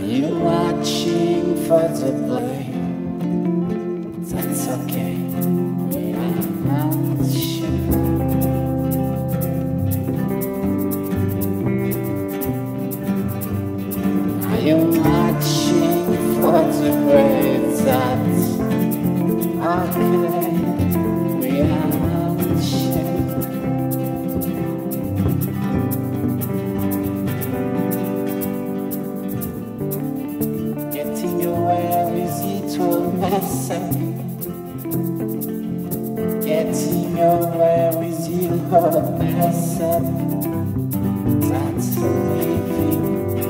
You watching for the play? That's okay. I'm not sure. Are you watching for the grave? That's okay. We are not sure. Getting away with it will mess up. Getting away with you will mess up. That's a living.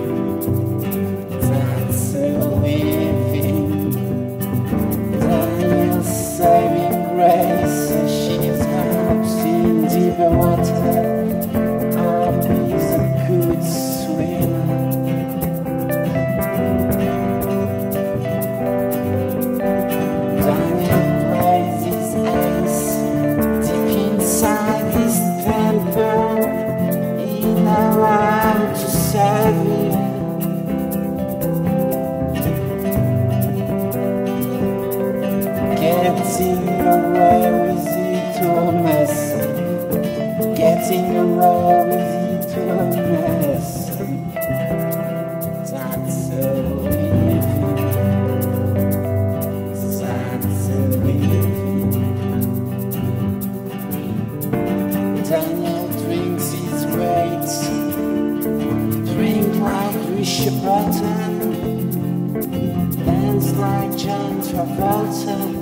That's a living. Daniel's saving grace. She's housed in deep water. Up is a good swimmer. Getting away with it will mess up. Getting away with it will mess up. That's a living. That's a living. Daniel drinks his weight. Drink like Richard Burton. Dance like John Travolta.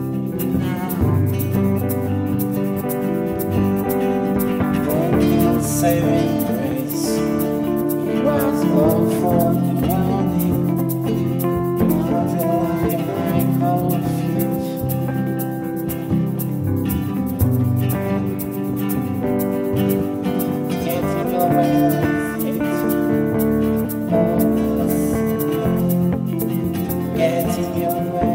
Saving grace, it was all for the morning. Now the life I confuse. Getting away with it, getting away.